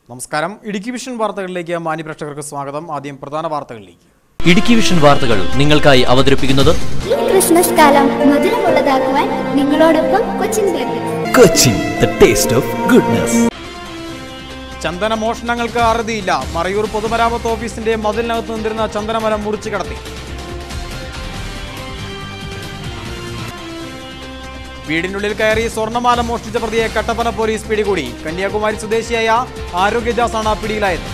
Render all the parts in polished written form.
നമസ്കാരം. ഇടുക്കി വിഷൻ വാർത്തകളിലേക്ക് മാന്യപ്രേക്ഷകർക്ക് സ്വാഗതം. ആദ്യം പ്രധാന വാർത്തകളിലേക്ക്. ഇടുക്കി വിഷൻ വാർത്തകൾ നിങ്ങൾക്കായി അവതരിപ്പിക്കുന്നത് ക്രിസ്മസ് കാലം മധുരമുള്ളതാക്കുവാൻ നിങ്ങളോടൊപ്പം Cochin the taste of goodness. ചന്ദന മോഷണങ്ങൾക്ക് അറുതിയില്ല. മറയൂർ പൊതുമരാമത്ത് ഓഫീസിന്റെ മതിലിനകത്ത് നിന്നിരുന്ന ചന്ദനമരം മുറിച്ചു കടത്തി. വീടിനുള്ളിൽ കയറി സ്വർണ്ണമാല മോഷ്ടിച്ച പ്രതിയെ കട്ടപ്പന പോലീസ് പിടികൂടി. കന്യാകുമാരി സ്വദേശിയായ ആരോഗ്യദാസാണ് പിടിയിലായത്.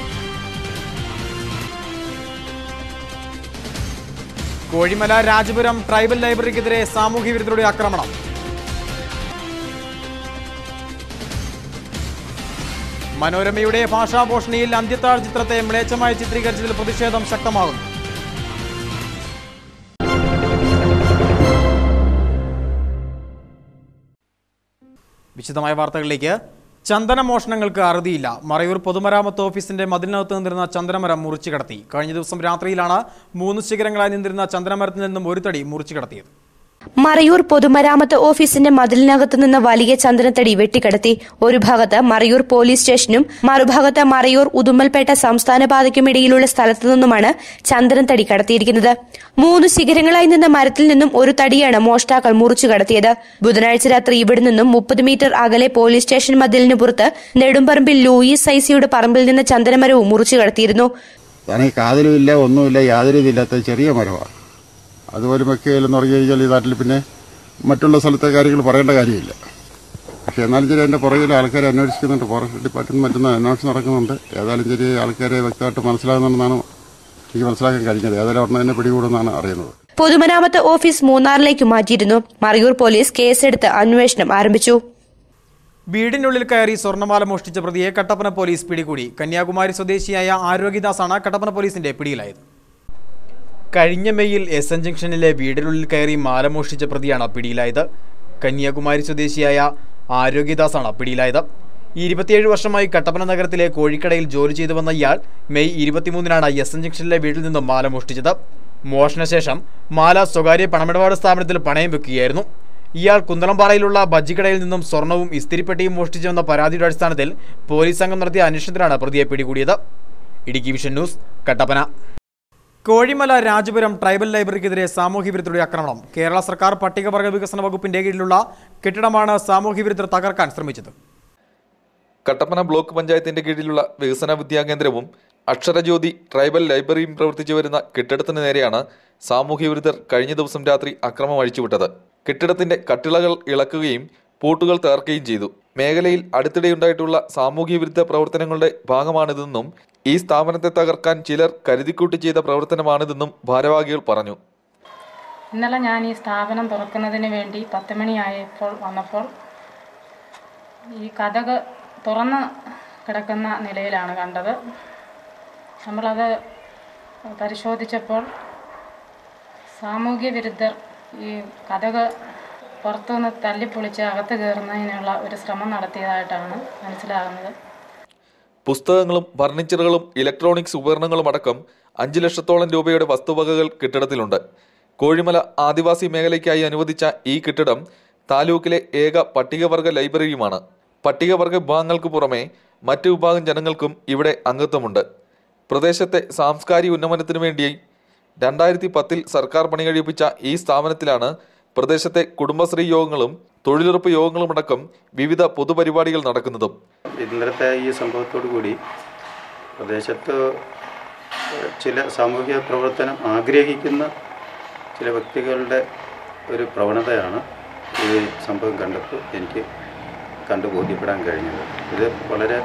കോഴിമല രാജപുരം ട്രൈബൽ ലൈബ്രറിക്കെതിരെ സാമൂഹ്യ വിരുദ്ധരുടെ ആക്രമണം. മനോരമയുടെ ഭാഷാഭൂഷണിയിൽ അന്ത്യത്താഴ് ചിത്രത്തെ മ്ലേച്ഛമായി ചിത്രീകരിച്ചതിൽ പ്രതിഷേധം ശക്തമാകുന്നു. വിശദമായ വാർത്തകളിലേക്ക്. ചന്ദന മോഷണങ്ങൾക്ക് അറുതിയില്ല. മറയൂർ പൊതുമരാമത്ത് ഓഫീസിന്റെ മതിലിനകത്ത് നിന്നിരുന്ന ചന്ദനമരം മുറിച്ചു കടത്തി. കഴിഞ്ഞ ദിവസം രാത്രിയിലാണ് 3 ശിഖരങ്ങളായി നിന്നിരുന്ന ചന്ദനമരത്തിൽ നിന്നും ഒരു തടി മുറിച്ചു കടത്തിയത്. മറയൂർ പൊതുമരാമത്ത് ഓഫീസിന്റെ മതിലിനകത്തു നിന്ന് വലിയ ചന്ദനത്തടി വെട്ടിക്കടത്തി. ഒരു ഭാഗത്ത് മറയൂർ പോലീസ് സ്റ്റേഷനും മറുഭാഗത്ത് മറയൂർ ഉദുമൽപേട്ട സംസ്ഥാന പാതയ്ക്കുമിടയിലുള്ള സ്ഥലത്തു നിന്നുമാണ് ചന്ദനത്തടി കടത്തിയിരിക്കുന്നത്. 3 ശിഖരങ്ങളായി നിന്ന മരത്തിൽ നിന്നും ഒരു തടിയാണ് മോഷ്ടാക്കൾ മുറിച്ചു കടത്തിയത്. ബുധനാഴ്ച രാത്രി ഇവിടെ നിന്നും 30 മീറ്റർ അകലെ പോലീസ് സ്റ്റേഷൻ മതിലിന് പുറത്ത് നെടുമ്പറമ്പിൽ ലൂയിസ് സൈസിയുടെ പറമ്പിൽ നിന്ന് ചന്ദനമരവും മുറിച്ചു കടത്തിയിരുന്നു. കാതിലുമില്ല, ഒന്നുമില്ല, യാതൊരു ഇതില്ലാത്ത ചെറിയ മരമാണ്. അതുപോലെ വെക്കുകയില്ലെന്ന് പറഞ്ഞു കഴിഞ്ഞാൽ ഈ നാട്ടിൽ പിന്നെ മറ്റുള്ള സ്ഥലത്തെ കാര്യങ്ങൾ പറയേണ്ട കാര്യമില്ല. പക്ഷെ എന്നാലും ശരി, അതിന്റെ പുറകിൽ ആൾക്കാരെ അന്വേഷിക്കുന്നുണ്ട്. ഫോറസ്റ്റ് ഡിപ്പാർട്ട്മെന്റ് മറ്റുന്ന അന്വേഷണം നടക്കുന്നുണ്ട്. ഏതായാലും ശരി, ആൾക്കാരെ വ്യക്തമായിട്ട് മനസ്സിലാകുന്നുണ്ടെന്നാണ് എനിക്ക് മനസ്സിലാക്കാൻ കഴിഞ്ഞത്. ഏതായാലും ഉടനെ തന്നെ പിടികൂടുമെന്നാണ് അറിയുന്നത്. പൊതുമരാമത്ത് ഓഫീസ് മൂന്നാറിലേക്ക് മാറ്റിയിരുന്നു. മറയൂർ പോലീസ് കേസെടുത്ത് അന്വേഷണം ആരംഭിച്ചു. വീടിനുള്ളിൽ കയറി സ്വർണ്ണമാല മോഷ്ടിച്ച പ്രതിയെ കട്ടപ്പന പോലീസ് പിടികൂടി. കന്യാകുമാരി സ്വദേശിയായ ആരോഗ്യദാസാണ് കട്ടപ്പന പോലീസിന്റെ പിടിയിലായത്. കഴിഞ്ഞ മെയ്യിൽ SN ജംഗ്ഷനിലെ വീടിനുള്ളിൽ കയറി മാല മോഷ്ടിച്ച പ്രതിയാണ് പിടിയിലായത്. കന്യാകുമാരി സ്വദേശിയായ ആരോഗ്യദാസാണ് പിടിയിലായത്. 27 വർഷമായി കട്ടപ്പന നഗരത്തിലെ കോഴിക്കടയിൽ ജോലി ചെയ്തു വന്ന ഇയാൾ മെയ് 23-നാണ് SN ജംഗ്ഷനിലെ വീട്ടിൽ നിന്നും മാല മോഷ്ടിച്ചത്. മോഷണശേഷം മാല സ്വകാര്യ പണമിടപാട് സ്ഥാപനത്തിൽ പണയം വെക്കുകയായിരുന്നു. ഇയാൾ കുന്തളംപാറയിലുള്ള ബജ്ജിക്കടയിൽ നിന്നും സ്വർണവും ഇസ്തിരിപ്പെട്ടിയും മോഷ്ടിച്ചുവെന്ന പരാതിയുടെ അടിസ്ഥാനത്തിൽ പോലീസ് സംഘം നടത്തിയ അന്വേഷണത്തിലാണ് പ്രതിയെ പിടികൂടിയത്. Idukki vision news, Kattappana. Kozhimala Rajapuram tribal ലൈബ്രറിക്കെതിരെ സാമൂഹ്യ വിരുദ്ധരുടെ ആക്രമണം. കേരള സർക്കാർ പട്ടികവർഗ വികസന വകുപ്പിന്റെ കീഴിലുള്ള കെട്ടിടമാണ് സാമൂഹ്യ വിരുദ്ധർ തകർക്കാൻ ശ്രമിച്ചത്. കട്ടപ്പന ബ്ലോക്ക് പഞ്ചായത്തിന്റെ കീഴിലുള്ള വികസന വിദ്യാകേന്ദ്രവും അക്ഷരജ്യോതി ട്രൈബൽ ലൈബ്രറിയും പ്രവർത്തിച്ചു വരുന്ന കെട്ടിടത്തിന് നേരെയാണ് സാമൂഹ്യ വിരുദ്ധർ കഴിഞ്ഞ ദിവസം രാത്രി അക്രമം അഴിച്ചുവിട്ടത്. കെട്ടിടത്തിന്റെ കട്ടിളകൾ ഇളക്കുകയും പൂട്ടുകൾ തകർക്കുകയും ചെയ്തു. മേഖലയിൽ അടുത്തിടെയുണ്ടായിട്ടുള്ള സാമൂഹ്യ വിരുദ്ധ പ്രവർത്തനങ്ങളുടെ ഭാഗമാണിതെന്നും ഈ സ്ഥാപനത്തെ തകർക്കാൻ ചിലർ കരുതിക്കൂട്ടി ചെയ്ത പ്രവർത്തനമാണിതെന്നും ഭാരവാഹികൾ പറഞ്ഞു. ഇന്നലെ ഞാൻ ഈ സ്ഥാപനം തുറക്കുന്നതിന് വേണ്ടി 10 മണിയായപ്പോൾ വന്നപ്പോൾ ഈ കതക് തുറന്ന് കിടക്കുന്ന നിലയിലാണ് കണ്ടത്. നമ്മളത് പരിശോധിച്ചപ്പോൾ സാമൂഹ്യ വിരുദ്ധർ ഈ കതക് പുറത്തുനിന്ന് തല്ലിപ്പൊളിച്ച് അകത്ത് കയറുന്നതിനുള്ള ഒരു ശ്രമം നടത്തിയതായിട്ടാണ് മനസ്സിലാകുന്നത്. പുസ്തകങ്ങളും ഫർണിച്ചറുകളും ഇലക്ട്രോണിക്സ് ഉപകരണങ്ങളും അടക്കം 5 ലക്ഷത്തോളം രൂപയുടെ വസ്തുവകകൾ കെട്ടിടത്തിലുണ്ട്. കോഴിമല ആദിവാസി മേഖലയ്ക്കായി അനുവദിച്ച ഈ കെട്ടിടം താലൂക്കിലെ ഏക പട്ടികവർഗ ലൈബ്രറിയുമാണ്. പട്ടികവർഗ വിഭാഗങ്ങൾക്ക് പുറമെ മറ്റു വിഭാഗം ജനങ്ങൾക്കും ഇവിടെ അംഗത്വമുണ്ട്. പ്രദേശത്തെ സാംസ്കാരിക ഉന്നമനത്തിനു വേണ്ടി 2010-ൽ സർക്കാർ പണി കഴിപ്പിച്ച ഈ സ്ഥാപനത്തിലാണ് പ്രദേശത്തെ കുടുംബശ്രീ യോഗങ്ങളും തൊഴിലുറപ്പ് യോഗങ്ങളുമടക്കം വിവിധ പൊതുപരിപാടികൾ നടക്കുന്നതും. ഇന്നലത്തെ ഈ സംഭവത്തോടു കൂടി പ്രദേശത്ത് ചില സാമൂഹിക പ്രവർത്തനം ആഗ്രഹിക്കുന്ന ചില വ്യക്തികളുടെ ഒരു പ്രവണതയാണ് ഈ സംഭവം കണ്ടപ്പോൾ എനിക്ക് ബോധ്യപ്പെടാൻ കഴിഞ്ഞത്. ഇത് വളരെ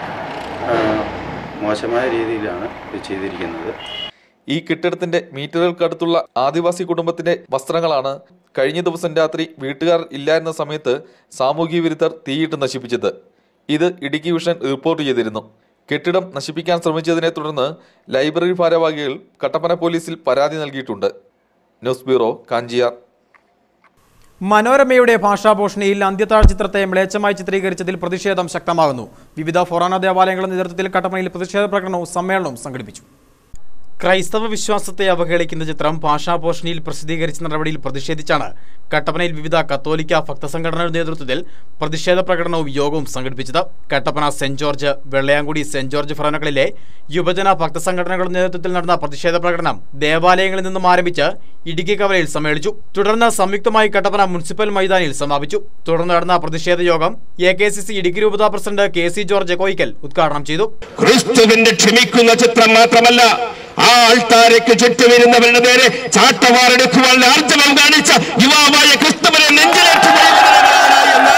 മോശമായ രീതിയിലാണ് ഇത് ചെയ്തിരിക്കുന്നത്. ഈ കെട്ടിടത്തിന്റെ മീറ്ററുകൾക്കടുത്തുള്ള ആദിവാസി കുടുംബത്തിന്റെ വസ്ത്രങ്ങളാണ് കഴിഞ്ഞ ദിവസം രാത്രി വീട്ടുകാർ ഇല്ലായിരുന്ന സമയത്ത് സാമൂഹ്യ വിരുദ്ധർ തീയിട്ട് നശിപ്പിച്ചത്. ഇത് ഇടുക്കി വിഷൻ റിപ്പോർട്ട് ചെയ്തിരുന്നു. കെട്ടിടം നശിപ്പിക്കാൻ ശ്രമിച്ചതിനെ തുടർന്ന് ലൈബ്രറി ഭാരവാഹികൾ കട്ടപ്പന പോലീസിൽ പരാതി നൽകിയിട്ടുണ്ട്. News bureau, Kanchiyar. മനോരമയുടെ ഭാഷാഭൂഷണിയിൽ അന്ത്യത്താഴ് ചിത്രത്തെ മ്ലേച്ഛമായി ചിത്രീകരിച്ചതിൽ പ്രതിഷേധം ശക്തമാകുന്നു. വിവിധ ഫൊറാന ദേവാലയങ്ങളുടെ നേതൃത്വത്തിൽ കട്ടപ്പനയിൽ പ്രതിഷേധ പ്രകടനവും സമ്മേളനവും സംഘടിപ്പിച്ചു. ക്രൈസ്തവ വിശ്വാസത്തെ അവഹേളിക്കുന്ന ചിത്രം ഭാഷാപോഷണിയിൽ പ്രസിദ്ധീകരിച്ച നടപടിയിൽ പ്രതിഷേധിച്ചാണ് കട്ടപ്പനയിൽ വിവിധ കത്തോലിക്ക ഭക്തസംഘടനയുടെ നേതൃത്വത്തിൽ പ്രതിഷേധ പ്രകടനവും യോഗവും സംഘടിപ്പിച്ചത്. Kattappana saint George, Vellayamkudi saint George ഭവനങ്ങളിലെ യുവജന ഭക്തസംഘടനകളുടെ നേതൃത്വത്തിൽ നടന്ന പ്രതിഷേധ പ്രകടനം ദേവാലയങ്ങളിൽ നിന്നും ആരംഭിച്ച് ഇടുക്കി കവലയിൽ സമ്മേളിച്ചു. തുടർന്ന് സംയുക്തമായി കട്ടപ്പന മുനിസിപ്പൽ മൈതാനിയിൽ സമാപിച്ചു. തുടർന്ന് നടന്ന പ്രതിഷേധ യോഗം AKCC ഇടുക്കി രൂപതാ പ്രസിഡന്റ് KC ജോർജ് കോയിക്കൽ ഉദ്ഘാടനം ചെയ്തു. ക്രിസ്തുവിന്റെ ക്ഷമിക്കുന്ന ചിത്രം മാത്രമല്ല, ആ ആൾത്താരയ്ക്ക് ചുറ്റുമിരുന്നവരുടെ നേരെ ചാട്ടവാറെടുക്കുവാൻ ആർജവം കാണിച്ച യുവാവായ ക്രിസ്തുവിനെ നെഞ്ചിലേറ്റുന്ന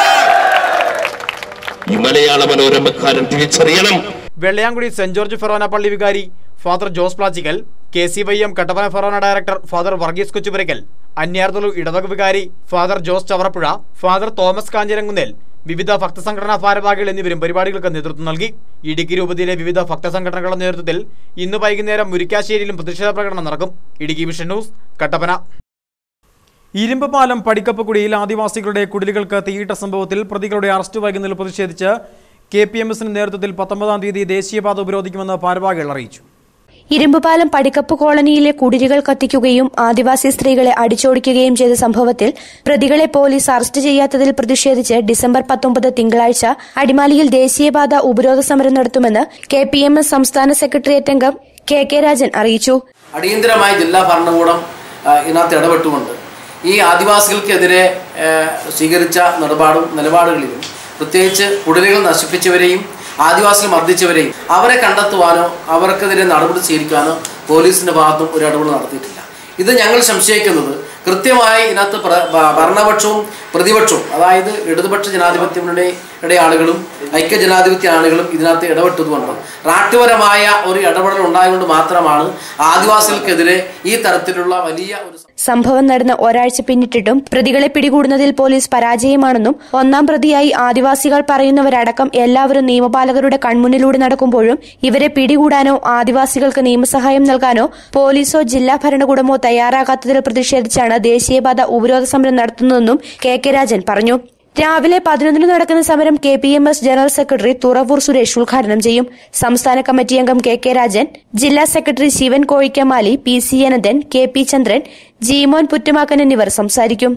ഈ മലയാള മനോരമക്കാരൻ തിരിച്ചറിയണം. വെള്ളയാങ്കുടി സെന്റ് ജോർജ് ഫെറോന പള്ളി വികാരി father Jose Plachikkal, KCYM Kattappana forane director father Varghese Kochupurackal, അന്യാർത്തുള്ളു ഇടവക വികാരി ഫാദർ ജോസ് ചവറപ്പുഴ, ഫാദർ തോമസ് കാഞ്ഞിരങ്കുന്നേൽ, വിവിധ ഭക്തസംഘടനാ ഭാരവാഹികൾ എന്നിവരും പരിപാടികൾക്ക് നേതൃത്വം നൽകി. ഇടുക്കി രൂപതയിലെ വിവിധ ഭക്തസംഘടനകളുടെ നേതൃത്വത്തിൽ ഇന്ന് വൈകുന്നേരം മുരിക്കാശ്ശേരിയിലും പ്രതിഷേധ പ്രകടനം നടക്കും. Idukki vision news, Kattappana. ഇരുമ്പ് പാലം പടിക്കപ്പക്കുടിയിൽ ആദിവാസികളുടെ കുടിലുകൾക്ക് തീയിട്ട സംഭവത്തിൽ പ്രതികളുടെ അറസ്റ്റ് വൈകുന്നതിൽ പ്രതിഷേധിച്ച് KPMSന്റെ നേതൃത്വത്തിൽ 19-ാം തീയതി ദേശീയപാത ഉപരോധിക്കുമെന്ന് ഭാരവാഹികൾ അറിയിച്ചു. ഇരുമ്പുപാലം പടിക്കപ്പ് കോളനിയിലെ കുടിലുകൾ കത്തിക്കുകയും ആദിവാസി സ്ത്രീകളെ അടിച്ചോടിക്കുകയും ചെയ്ത സംഭവത്തിൽ പ്രതികളെ പോലീസ് അറസ്റ്റ് ചെയ്യാത്തതിൽ പ്രതിഷേധിച്ച് ഡിസംബർ 19 തിങ്കളാഴ്ച അടിമാലിയിൽ ദേശീയപാത ഉപരോധ സമരം നടത്തുമെന്ന് KPMS സംസ്ഥാന സെക്രട്ടേറിയറ്റ് അംഗം KK രാജൻ അറിയിച്ചു. അടിയന്തരമായി ജില്ലാ ഭരണകൂടം ഇതിനകത്ത് ഇടപെട്ടുകൊണ്ട് ഈ ആദിവാസികൾക്കെതിരെ സ്വീകരിച്ച നിലപാടുകളിലും പ്രത്യേകിച്ച് കുടിലുകൾ നശിപ്പിച്ചവരെയും ആദിവാസികൾ മർദ്ദിച്ചവരെയും അവരെ കണ്ടെത്തുവാനോ അവർക്കെതിരെ നടപടി സ്വീകരിക്കാനോ പോലീസിന്റെ ഭാഗത്തും ഒരു ഇടപെടൽ നടത്തിയിട്ടില്ല. ഇത് ഞങ്ങൾ സംശയിക്കുന്നത് കൃത്യമായി ഇതിനകത്ത് ഭരണപക്ഷവും പ്രതിപക്ഷവും, അതായത് ഇടതുപക്ഷ ജനാധിപത്യ മുന്നണിയുടെ ആളുകളും ഐക്യജനാധിപത്യ ആളുകളും ഇതിനകത്ത് ഇടപെട്ടതുകൊണ്ട് നാട്ടുപരമായ ഒരു ഇടപെടൽ ഉണ്ടായതുകൊണ്ട് മാത്രമാണ് ആദിവാസികൾക്കെതിരെ ഈ തരത്തിലുള്ള വലിയ ഒരു സംഭവം നടന്ന ഒരാഴ്ച പിന്നിട്ടിട്ടും പ്രതികളെ പിടികൂടുന്നതിൽ പോലീസ് പരാജയമാണെന്നും ഒന്നാം പ്രതിയായി ആദിവാസികൾ പറയുന്നവരടക്കം എല്ലാവരും നിയമപാലകരുടെ കൺമുന്നിലൂടെ നടക്കുമ്പോഴും ഇവരെ പിടികൂടാനോ ആദിവാസികൾക്ക് നിയമസഹായം നൽകാനോ പോലീസോ ജില്ലാ ഭരണകൂടമോ തയ്യാറാകാത്തതിൽ പ്രതിഷേധിച്ചാണ് ദേശീയപാത ഉപരോധ സമരം നടത്തുന്നതെന്നും KK രാജൻ പറഞ്ഞു. രാവിലെ 11 നടക്കുന്ന സമരം KPMS general secretary Thuravoor Suresh ഉദ്ഘാടനം ചെയ്യും. സംസ്ഥാന കമ്മിറ്റി അംഗം KK രാജൻ, ജില്ലാ secretary Sivan Kozhikkamali, PC Ananthan, KP Chandran, Jeemon Puttamakkan എന്നിവർ സംസാരിക്കും.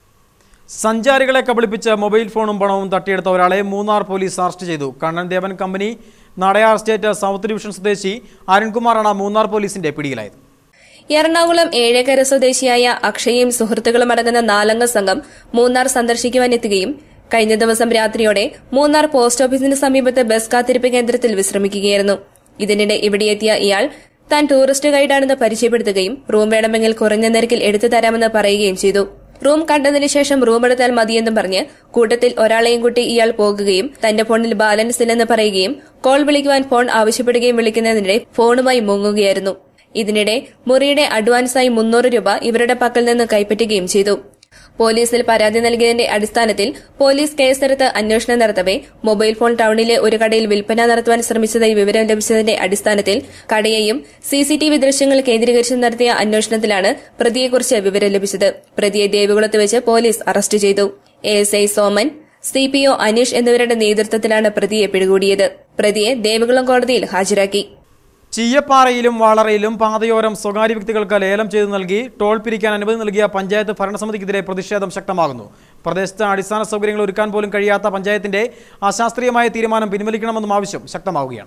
സഞ്ചാരികളെ കബളിപ്പിച്ച് മൊബൈൽ ഫോണും പണവും തട്ടിയെടുത്ത ഒരാളെ മൂന്നാർ പോലീസ് അറസ്റ്റ് ചെയ്തു. Kannan Devan company Nadayar state south division സ്വദേശി അരുൺകുമാറാണ് മൂന്നാർ പോലീസിന്റെ പിടിയിലായത്. എറണാകുളം ഏഴേക്കര സ്വദേശിയായ അക്ഷയും സുഹൃത്തുക്കളും അടങ്ങുന്ന 4-അംഗ സംഘം മൂന്നാർ സന്ദർശിക്കുവാനെത്തുകയും കഴിഞ്ഞ ദിവസം രാത്രിയോടെ മൂന്നാർ പോസ്റ്റ് ഓഫീസിന് സമീപത്ത് ബസ് കാത്തിരിപ്പ് കേന്ദ്രത്തിൽ വിശ്രമിക്കുകയായിരുന്നു. ഇതിനിടെ ഇവിടെയെത്തിയ ഇയാൾ താൻ ടൂറിസ്റ്റ് ഗൈഡാണെന്ന് പരിചയപ്പെടുത്തുകയും റൂം വേണമെങ്കിൽ കുറഞ്ഞ നിരക്കിൽ എടുത്തു തരാമെന്ന് പറയുകയും ചെയ്തു. റൂം കണ്ടതിനു ശേഷം റൂം എടുത്താൽ മതിയെന്നും പറഞ്ഞ് കൂട്ടത്തിൽ ഒരാളെയും കൂട്ടി ഇയാൾ പോകുകയും തന്റെ ഫോണിൽ ബാലൻസ് ഇല്ലെന്ന് പറയുകയും കോൾ വിളിക്കുവാൻ ഫോൺ ആവശ്യപ്പെടുകയും വിളിക്കുന്നതിനിടെ ഫോണുമായി മുങ്ങുകയായിരുന്നു. ഇതിനിടെ മുറിയുടെ അഡ്വാൻസായി 300 രൂപ ഇവരുടെ പക്കൽ നിന്ന് കൈപ്പറ്റുകയും ചെയ്തു. പോലീസിൽ പരാതി നൽകിയതിന്റെ അടിസ്ഥാനത്തിൽ പോലീസ് കേസെടുത്ത് അന്വേഷണം നടത്തവെ മൊബൈൽ ഫോൺ ടൌണിലെ ഒരു കടയിൽ വിൽപ്പന നടത്തുവാൻ ശ്രമിച്ചതായി വിവരം ലഭിച്ചതിന്റെ അടിസ്ഥാനത്തിൽ കടയെയും CCTV ദൃശ്യങ്ങൾ കേന്ദ്രീകരിച്ച് നടത്തിയ അന്വേഷണത്തിലാണ് പ്രതിയെക്കുറിച്ച് വിവരം ലഭിച്ചത്. പ്രതിയെ ദേവികുളത്ത് വെച്ച് പോലീസ് അറസ്റ്റ് ചെയ്തു. ASI സോമൻ, CPO അനീഷ് എന്നിവരുടെ നേതൃത്വത്തിലാണ് പ്രതിയെ പിടികൂടിയത്. പ്രതിയെ ദേവികുളം കോടതിയിൽ ഹാജരാക്കി. ചീയപ്പാറയിലും വാളറയിലും പാതയോരം സ്വകാര്യ വ്യക്തികൾക്ക് ലേലം ചെയ്തു നൽകി ടോൾ പിരിക്കാൻ അനുമതി നൽകിയ പഞ്ചായത്ത് ഭരണസമിതിക്കെതിരെ പ്രതിഷേധം ശക്തമാകുന്നു. പ്രദേശത്ത് അടിസ്ഥാന സൗകര്യങ്ങൾ ഒരുക്കാൻ പോലും കഴിയാത്ത പഞ്ചായത്തിന്റെ അശാസ്ത്രീയമായ തീരുമാനം പിൻവലിക്കണമെന്നും ആവശ്യം ശക്തമാവുകയാണ്.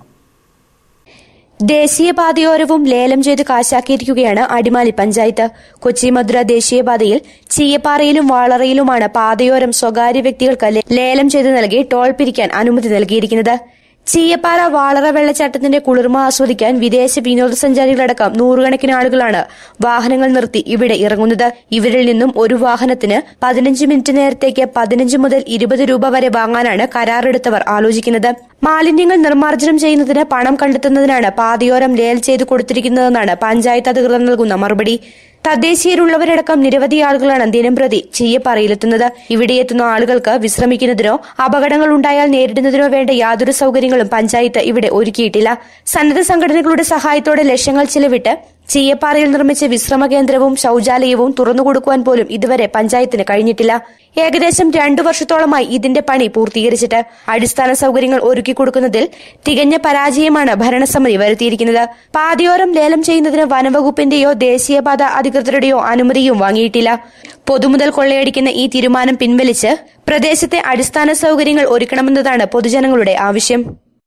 ദേശീയപാതയോരവും ലേലം ചെയ്ത് കാശാക്കിയിരിക്കുകയാണ് അടിമാലി പഞ്ചായത്ത്. കൊച്ചി മധുര ദേശീയപാതയിൽ ചീയപ്പാറയിലും വാളറയിലുമാണ് പാതയോരം സ്വകാര്യ വ്യക്തികൾക്ക് ലേലം ചെയ്ത് നൽകി ടോൾ പിരിക്കാൻ അനുമതി നൽകിയിരിക്കുന്നത്. ചീയപ്പാറ വാളറ വെള്ളച്ചാട്ടത്തിന്റെ കുളിർമ ആസ്വദിക്കാൻ വിദേശ വിനോദസഞ്ചാരികളടക്കം 100 കണക്കിന് ആളുകളാണ് വാഹനങ്ങൾ നിർത്തി ഇവിടെ ഇറങ്ങുന്നത്. ഇവരിൽ നിന്നും ഒരു വാഹനത്തിന് 15 മിനിറ്റ് നേരത്തേക്ക് 15 മുതൽ 20 രൂപ വരെ വാങ്ങാനാണ് കരാറെടുത്തവർ ആലോചിക്കുന്നത്. മാലിന്യങ്ങൾ നിർമ്മാർജ്ജനം ചെയ്യുന്നതിന് പണം കണ്ടെത്തുന്നതിനാണ് പാതയോരം ലേലം ചെയ്തു കൊടുത്തിരിക്കുന്നതെന്നാണ് പഞ്ചായത്ത് അധികൃതർ നൽകുന്ന മറുപടി. തദ്ദേശീയരുള്ളവരടക്കം നിരവധി ആളുകളാണ് ദിനംപ്രതി ചീയപ്പാറയിലെത്തുന്നത്. ഇവിടെയെത്തുന്ന ആളുകൾക്ക് വിശ്രമിക്കുന്നതിനോ അപകടങ്ങൾ ഉണ്ടായാൽ നേരിടുന്നതിനോ വേണ്ട യാതൊരു സൗകര്യങ്ങളും പഞ്ചായത്ത് ഇവിടെ ഒരുക്കിയിട്ടില്ല. സന്നദ്ധ സംഘടനകളുടെ സഹായത്തോടെ ലക്ഷങ്ങൾ ചെലവിട്ട് ചീയപ്പാറയിൽ നിർമ്മിച്ച വിശ്രമ കേന്ദ്രവും ശൌചാലയവും തുറന്നുകൊടുക്കുവാൻ പോലും ഇതുവരെ പഞ്ചായത്തിന് കഴിഞ്ഞിട്ടില്ല. ഏകദേശം 2 വർഷത്തോളമായി ഇതിന്റെ പണി പൂർത്തീകരിച്ചിട്ട് അടിസ്ഥാന സൌകര്യങ്ങൾ ഒരുക്കിക്കൊടുക്കുന്നതിൽ തികഞ്ഞ പരാജയമാണ് ഭരണസമിതി വരുത്തിയിരിക്കുന്നത്. പാതയോരം ലേലം ചെയ്യുന്നതിന് വനംവകുപ്പിന്റെയോ ദേശീയപാത അധികൃതരുടെയോ അനുമതിയും വാങ്ങിയിട്ടില്ല. പൊതുമുതൽ കൊള്ളയടിക്കുന്ന ഈ തീരുമാനം പിൻവലിച്ച് പ്രദേശത്തെ അടിസ്ഥാന സൌകര്യങ്ങൾ ഒരുക്കണമെന്നതാണ് പൊതുജനങ്ങളുടെ ആവശ്യം.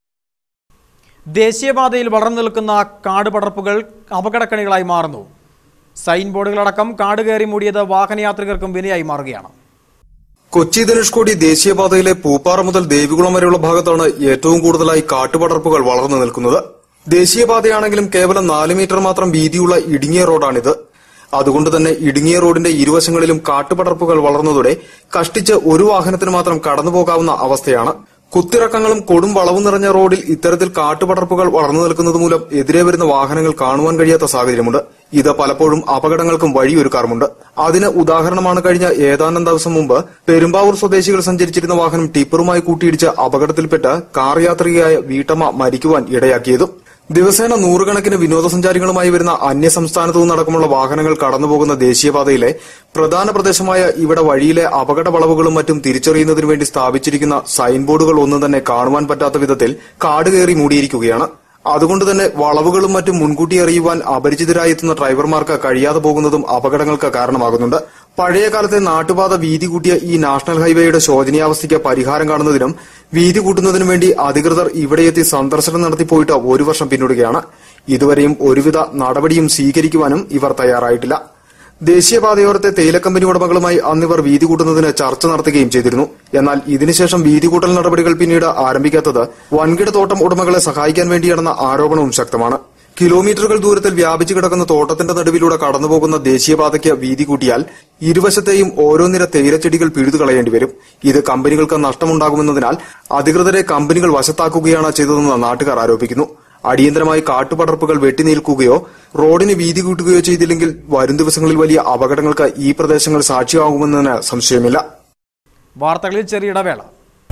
ദേശീയപാതയിൽ വളർന്നു നിൽക്കുന്ന കാട് പടർപ്പുകൾ അപകടക്കണികളായി മാറുന്നു. സൈൻ ബോർഡുകളടക്കം കാട് കയറി മൂടിയത് വാഹനയാത്രികർക്കും വിനയായി മാറുകയാണ്. കൊച്ചി ധനുഷ്കോടി ദേശീയപാതയിലെ പൂപ്പാറ മുതൽ ദേവികുളം വരെയുള്ള ഭാഗത്താണ് ഏറ്റവും കൂടുതലായി കാട്ടുപടർപ്പുകൾ വളർന്നു നിൽക്കുന്നത്. ദേശീയപാതയാണെങ്കിലും കേവലം 4 മീറ്റർ മാത്രം വീതിയുള്ള ഇടുങ്ങിയ റോഡാണിത്. അതുകൊണ്ട് തന്നെ ഇടുങ്ങിയ റോഡിന്റെ ഇരുവശങ്ങളിലും കാട്ടുപടർപ്പുകൾ വളർന്നതോടെ കഷ്ടിച്ച് ഒരു വാഹനത്തിന് മാത്രം കടന്നുപോകാവുന്ന അവസ്ഥയാണ്. കുത്തിറക്കങ്ങളും കൊടും വളവും നിറഞ്ഞ റോഡിൽ ഇത്തരത്തിൽ കാട്ടുപടർപ്പുകൾ വളർന്നു നിൽക്കുന്നത് മൂലം എതിരെ വരുന്ന വാഹനങ്ങൾ കാണുവാൻ കഴിയാത്ത സാഹചര്യമുണ്ട്. ഇത് പലപ്പോഴും അപകടങ്ങൾക്കും വഴിയൊരുക്കാറുമുണ്ട്. അതിന് ഉദാഹരണമാണ് കഴിഞ്ഞ ഏതാനും ദിവസം മുമ്പ് പെരുമ്പാവൂർ സ്വദേശികൾ സഞ്ചരിച്ചിരുന്ന വാഹനം ടിപ്പറുമായി കൂട്ടിയിടിച്ച് അപകടത്തിൽപ്പെട്ട് കാർ യാത്രികയായ വീട്ടമ്മ മരിക്കുവാൻ ഇടയാക്കിയത്. ദിവസേന നൂറുകണക്കിന് വിനോദസഞ്ചാരികളുമായി വരുന്ന അന്യസംസ്ഥാനത്തു നിന്നടക്കമുള്ള വാഹനങ്ങൾ കടന്നുപോകുന്ന ദേശീയപാതയിലെ പ്രധാന പ്രദേശമായ ഇവിടെ വഴിയിലെ അപകട വളവുകളും മറ്റും തിരിച്ചറിയുന്നതിനു വേണ്ടി സ്ഥാപിച്ചിരിക്കുന്ന സൈൻ ബോർഡുകൾ ഒന്നും തന്നെ കാണുവാൻ പറ്റാത്ത വിധത്തിൽ കാട് കയറി മൂടിയിരിക്കുകയാണ്. അതുകൊണ്ട് തന്നെ വളവുകളും മറ്റും മുൻകൂട്ടി അറിയുവാൻ അപരിചിതരായി എത്തുന്ന ഡ്രൈവർമാർക്ക് കഴിയാതെ പോകുന്നതും അപകടങ്ങൾക്ക് കാരണമാകുന്നുണ്ട്. പഴയ കാലത്തെ നാട്ടുപാത വീതി കൂട്ടിയ ഈ നാഷണൽ ഹൈവേയുടെ ശോചനീയാവസ്ഥയ്ക്ക് പരിഹാരം കാണുന്നതിനും വീതി കൂട്ടുന്നതിനും വേണ്ടി അധികൃതർ ഇവിടെയെത്തി സന്ദർശനം നടത്തിപ്പോയിട്ട് 1 വർഷം പിന്നിടുകയാണ്. ഇതുവരെയും ഒരുവിധ നടപടിയും സ്വീകരിക്കുവാനും ഇവർ തയ്യാറായിട്ടില്ല. ദേശീയപാതയോരത്തെ തേയിലക്കമ്പനി ഉടമകളുമായി അന്നിവർ വീതി കൂട്ടുന്നതിന് ചർച്ച നടത്തുകയും ചെയ്തിരുന്നു. എന്നാൽ ഇതിനുശേഷം വീതി കൂട്ടൽ നടപടികൾ പിന്നീട് ആരംഭിക്കാത്തത് വൻകിട തോട്ടം ഉടമകളെ സഹായിക്കാൻ വേണ്ടിയാണെന്ന ആരോപണവും ശക്തമാണ്. കിലോമീറ്ററുകൾ ദൂരത്തിൽ വ്യാപിച്ചു കിടക്കുന്ന തോട്ടത്തിന്റെ നടുവിലൂടെ കടന്നുപോകുന്ന ദേശീയപാതയ്ക്ക് വീതി കൂട്ടിയാൽ ഇരുവശത്തെയും ഓരോ നിര തേയിലച്ചെടികൾ പിഴുതുകളയേണ്ടി വരും. ഇത് കമ്പനികൾക്ക് നഷ്ടമുണ്ടാകുമെന്നതിനാൽ അധികൃതരെ കമ്പനികൾ വശത്താക്കുകയാണ് ചെയ്തതെന്ന് നാട്ടുകാർ ആരോപിക്കുന്നു. അടിയന്തരമായി കാട്ടുപടർപ്പുകൾ വെട്ടിനീൽക്കുകയോ റോഡിന് വീതി കൂട്ടുകയോ ചെയ്തില്ലെങ്കിൽ വരും ദിവസങ്ങളിൽ വലിയ അപകടങ്ങൾക്ക് ഈ പ്രദേശങ്ങൾ സാക്ഷിയാകുമെന്നതിന് സംശയമില്ല. വാർത്തകളിൽ ചെറിയ ഇടവേള.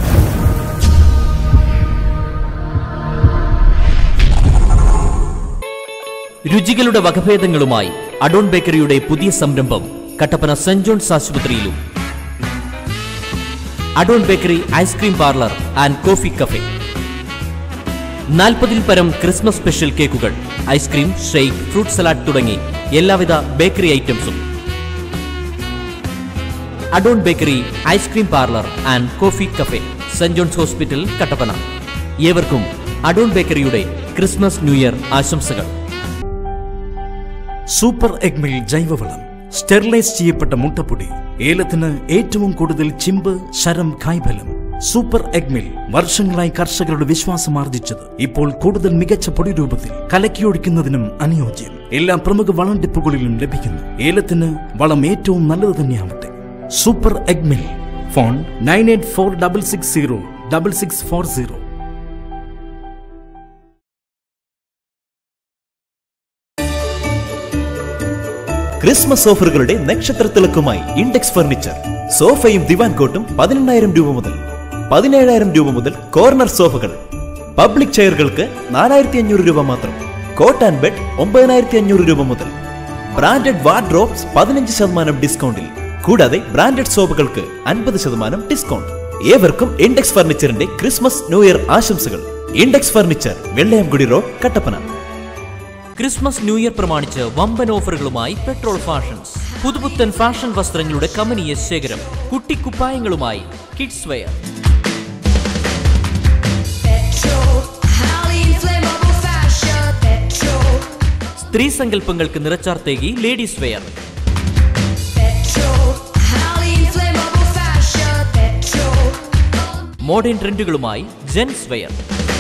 രുചികളുടെ വകഭേദങ്ങളുമായി അഡോൺ ബേക്കറിയുടെ പുതിയ സംരംഭം കട്ടപ്പന സെന്റ് ജോൺസ് ആശുപത്രിയിലും. Adon bakery ice cream parlour and coffee cafe. 40-ൽ പരം ക്രിസ്മസ് സ്പെഷ്യൽ കേക്കുകൾ, ഐസ്ക്രീം, ഷേക്ക്, ഫ്രൂട്ട് സലാഡ് തുടങ്ങി എല്ലാവിധ ബേക്കറി ഐറ്റംസും. Adon bakery ice cream parlour and coffee cafe, saint John's hospital, Kattappana. ഏവർക്കും അഡോൺ ബേക്കറിയുടെ ക്രിസ്മസ് ന്യൂ ഇയർ ആശംസകൾ. സൂപ്പർ എഗ്മിൽ ജൈവവളം, സ്റ്റെറിലൈസ് ചെയ്യപ്പെട്ട മുട്ടപ്പൊടി, ഏലത്തിന് ഏറ്റവും കൂടുതൽ ചിമ്പ്, ശരം, കായ്ഫലം. സൂപ്പർ എഗ്മിൽ വർഷങ്ങളായി കർഷകരുടെ വിശ്വാസം ആർജിച്ചത് ഇപ്പോൾ കൂടുതൽ മികച്ച പൊടി രൂപത്തിൽ കലക്കിയൊഴിക്കുന്നതിനും അനുയോജ്യം. എല്ലാ പ്രമുഖ വളം ഡിപ്പുകളിലും ലഭിക്കുന്നു. ഏലത്തിന് വളം ഏറ്റവും നല്ലത് തന്നെയാവട്ടെ. Super Egmil. ഫോൺ 9846606640. ക്രിസ്മസ് ഓഫറുകളുടെ നക്ഷത്രത്തിളക്കുമായി ഇൻഡെക്സ് ഫർണിച്ചർ. സോഫയും ദിവാൻ കോട്ടും 18,000 രൂപ മുതൽ. 17,000 രൂപ മുതൽ കോർണർ സോഫകൾ. പബ്ലിക് ചെയറുകൾക്ക് 4,500 രൂപ മാത്രം. കോട്ട് ആൻഡ് ബെഡ് 9,500 രൂപ മുതൽ. ബ്രാൻഡഡ് വാർഡ്രോബ്സ് 15% ഡിസ്കൗണ്ടിൽ. കൂടാതെ ബ്രാൻഡഡ് സോഫകൾക്ക് 50% ഡിസ്കൗണ്ട്. ഏവർക്കും ഇൻഡെക്സ് ഫർണിച്ചറിന്റെ ക്രിസ്മസ് ന്യൂ ഇയർ ആശംസകൾ. Index furniture, Vellayamkudi road, Kattappana. Christmas new year പ്രമാണിച്ച് വമ്പൻ ഓഫറുകളുമായി പെട്രോൾ ഫാഷൻസ്. പുതുപുത്തൻ ഫാഷൻ വസ്ത്രങ്ങളുടെ കമനീയ ശേഖരം. കുട്ടിക്കുപ്പായങ്ങളുമായി കിഡ്സ് വെയർ. സ്ത്രീ സങ്കല്പങ്ങൾക്ക് നിറച്ചാർത്തേകി ലേഡീസ് വെയർ. മോഡേൺ ട്രെൻഡുകളുമായി ജെന്റ്സ് വെയർ.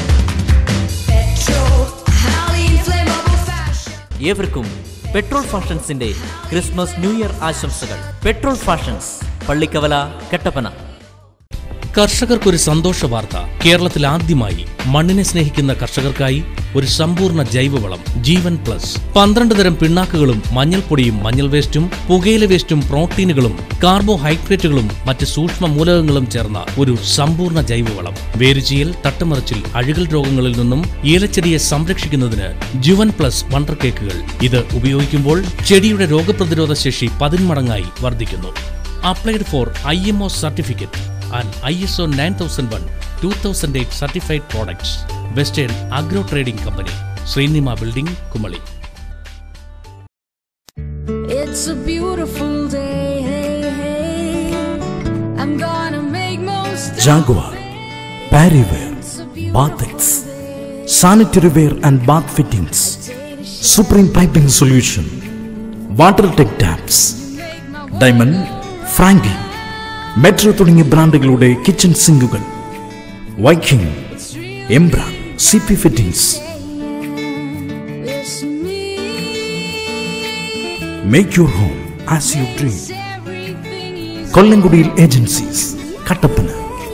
ഏവർക്കും പെട്രോൾ ഫാഷൻസിന്റെ ക്രിസ്മസ് ന്യൂ ഇയർ ആശംസകൾ. Petrol fashions, Pallikkavala, Kattappana. കർഷകർക്കൊരു സന്തോഷ വാർത്ത. കേരളത്തിൽ ആദ്യമായി മണ്ണിനെ സ്നേഹിക്കുന്ന കർഷകർക്കായി ഒരു സമ്പൂർണ്ണ ജൈവവളം ജീവൻ പ്ലസ്. 12 തരം പിണ്ണാക്കുകളും മഞ്ഞൾപ്പൊടിയും മഞ്ഞൾ വേസ്റ്റും പുകയില വേസ്റ്റും പ്രോട്ടീനുകളും കാർബോഹൈഡ്രേറ്റുകളും മറ്റ് സൂക്ഷ്മ മൂലകങ്ങളും ചേർന്ന ഒരു സമ്പൂർണ്ണ ജൈവവളം. വേരുചീയൽ, തട്ടുമറിച്ചിൽ, അഴുകൽ രോഗങ്ങളിൽ നിന്നും ഏലച്ചെടിയെ സംരക്ഷിക്കുന്നതിന് ജീവൻ പ്ലസ് വണ്ടർ കേക്കുകൾ. ഇത് ഉപയോഗിക്കുമ്പോൾ ചെടിയുടെ രോഗപ്രതിരോധ ശേഷി 10 മടങ്ങായി വർദ്ധിക്കുന്നു. Applied for IMO certificate and ISO 9001-2008 certified products. Western Agro Trading Company, Srinima Building, Kumali. It's a beautiful day, hey, hey. I'm gonna make most of Jaguar, Parryware, Bathix, Sanitary Wear and Bath Fittings, Supreme Piping Solution, WaterTech Taps, Diamond, Franke, metro തുടങ്ങിയ ബ്രാൻഡുകളുടെ kitchen സിങ്കുകൾ, Viking, എംബ്ര, CP fittings. Make your home as you dream. കൊല്ലംകുടിയിൽ agencies, Kattappana.